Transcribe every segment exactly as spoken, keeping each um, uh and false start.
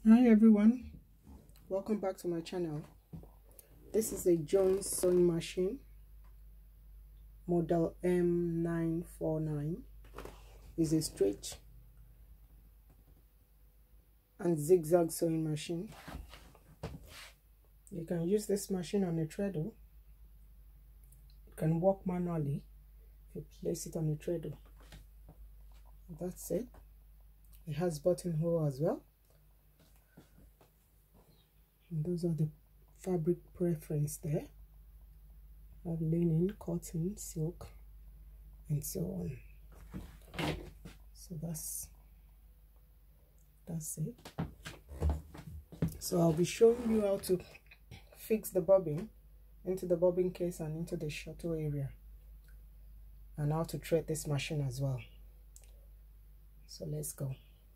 Hi everyone, welcome back to my channel. This is a Jones sewing machine model M nine four nine. It's a straight and zigzag sewing machine. You can use this machine on a treadle. You can work manually if you place it on a treadle. That's it. It has buttonhole as well. And those are the fabric preference there. I have linen, cotton, silk, and so on. So that's that's it. So I'll be showing you how to fix the bobbin into the bobbin case and into the shuttle area, and how to thread this machine as well. So let's go.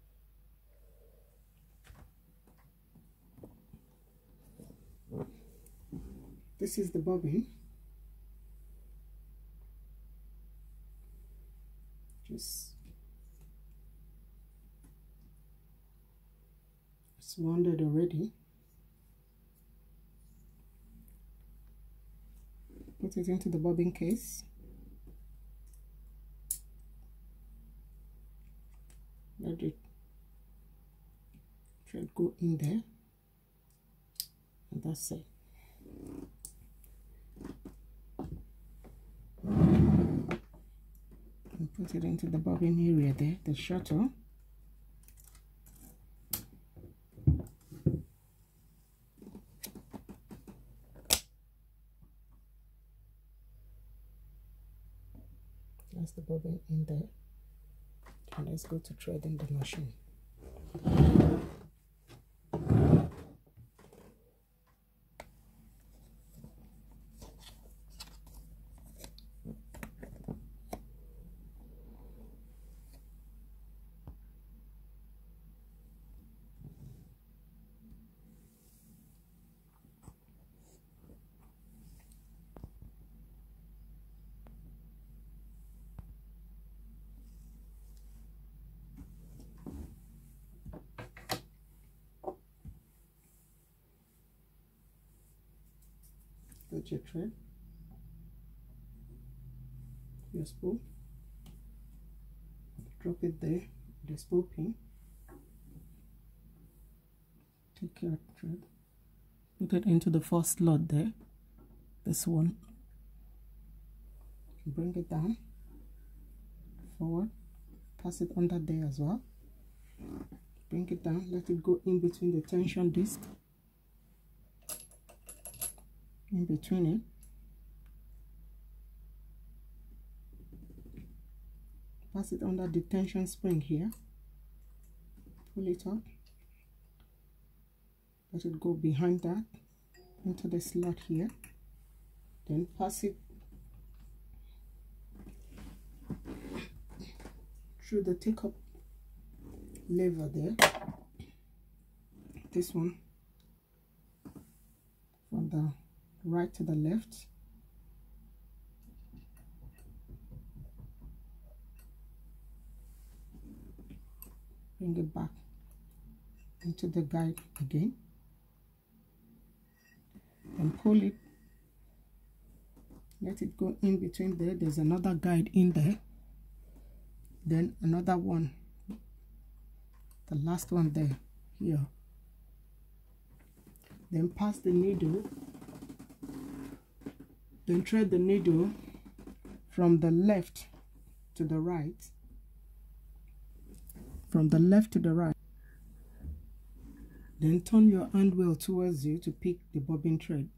This is the bobbin. Just it's wounded already. Put it into the bobbin case. Let the thread go in there, and that's it. And put it into the bobbin area there, the shuttle. That's the bobbin in there. And let's go to threading the machine. Put your thread, your spool, drop it there, the spool pin. Take your thread, put it into the first slot there, this one. Bring it down, forward, pass it under there as well. Bring it down, let it go in between the tension disc. In between it, pass it under the tension spring here, pull it up, let it go behind that into the slot here, then pass it through the take up lever there, this one, from the right to the left. Bring it back into the guide again and pull it. Let it go in between there. There's another guide in there. Then another one. The last one there. Here. Then pass the needle. Then thread the needle from the left to the right. From the left to the right. Then turn your hand wheel towards you to pick the bobbin thread.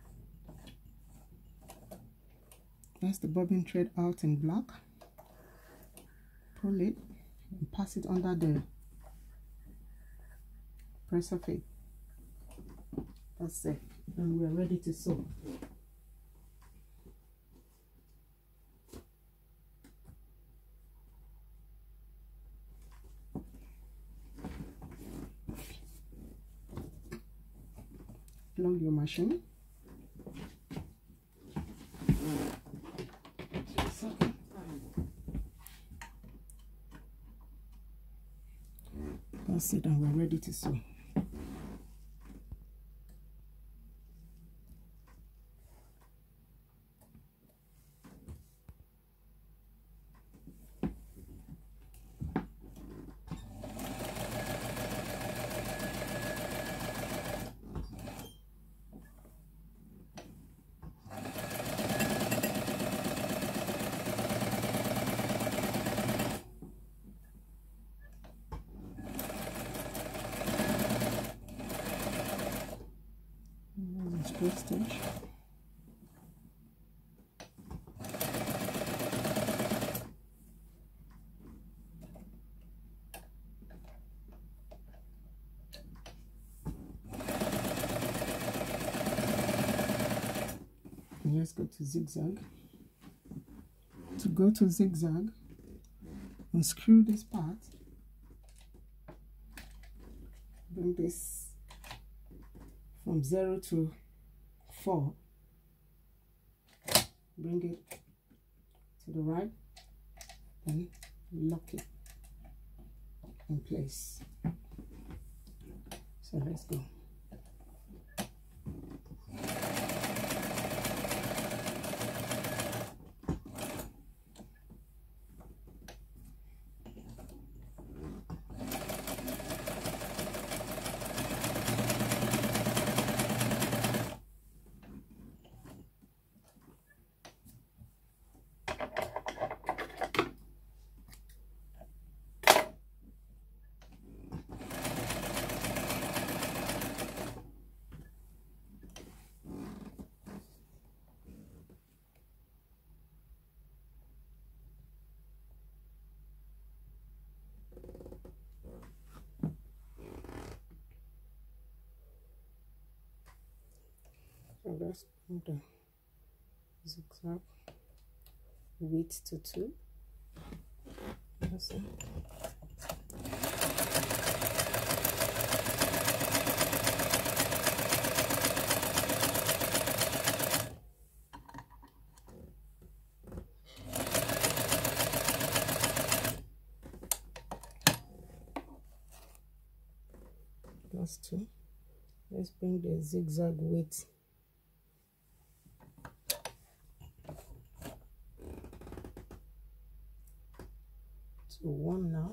That's the bobbin thread out in black. Pull it and pass it under the press of it. That's it. And we're ready to sew. Plug your machine. That's it, and we're ready to sew. straight stitch. And let's go to zigzag. To go to zigzag, unscrew this part, bring this from zero to four, bring it to the right, and lock it in place. So let's go. So let's put the zigzag width to two. That's it. That's two. Let's bring the zigzag width to one now.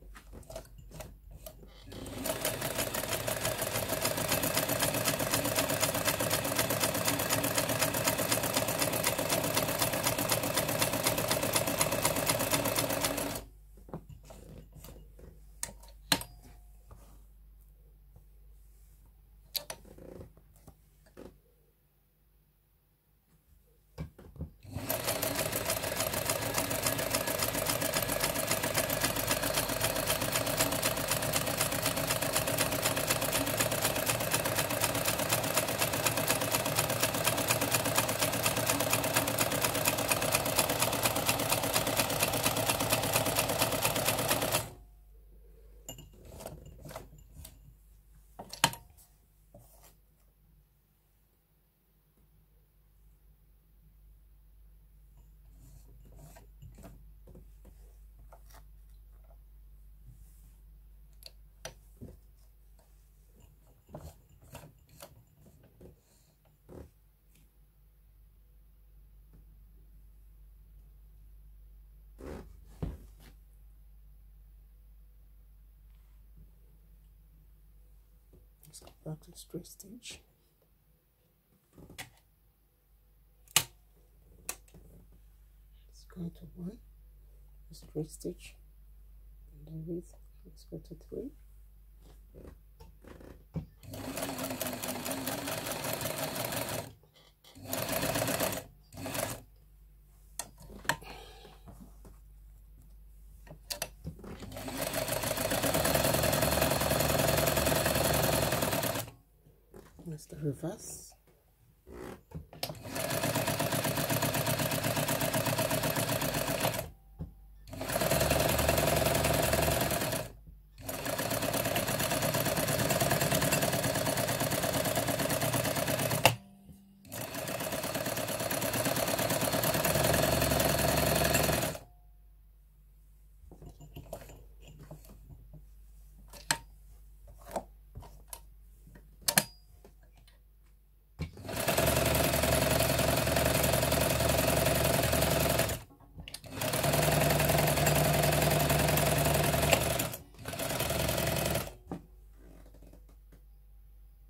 Let's go back to the straight stitch. Let's go to one, a straight stitch, and the width, let's go to three. That's the reverse.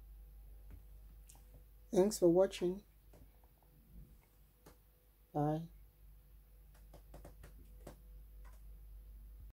Thanks for watching. Bye.